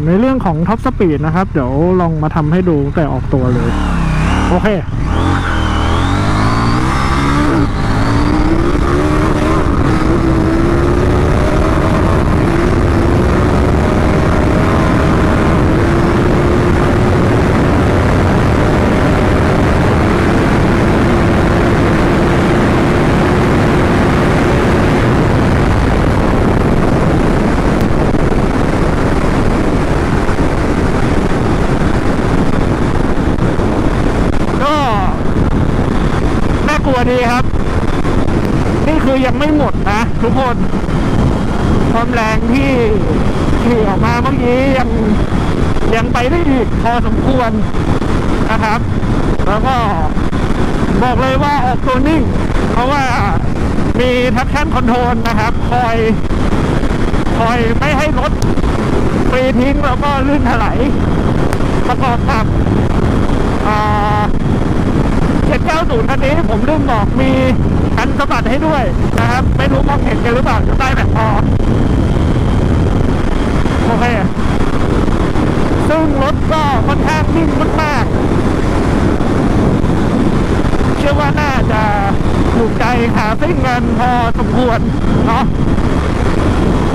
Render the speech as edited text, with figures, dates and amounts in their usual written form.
ในเรื่องของท็อปสปีดนะครับเดี๋ยวลองมาทำให้ดูแต่ออกตัวเลยโอเคดีครับนี่คือยังไม่หมดนะทุกคนความแรงที่ขี่ออกมาเมื่อกี้ยังไปได้อีกพอสมควรนะครับแล้วก็บอกเลยว่าออกตัวนิ่งเพราะว่ามี traction control นะครับคอยไม่ให้รถฟรีทิ้งแล้วก็ลื่นถลายประกอบกับ790คันนี้ผมลืมบอกมีคันสะบัดให้ด้วยนะครับไม่รู้มองเห็นกันหรือเปล่าจะได้แบบพอโอเคซึ่งรถก็ค่อนข้างนิ่งมากๆเชื่อว่าน่าจะถูกใจขาซิ่งกันพอสมควรเนาะ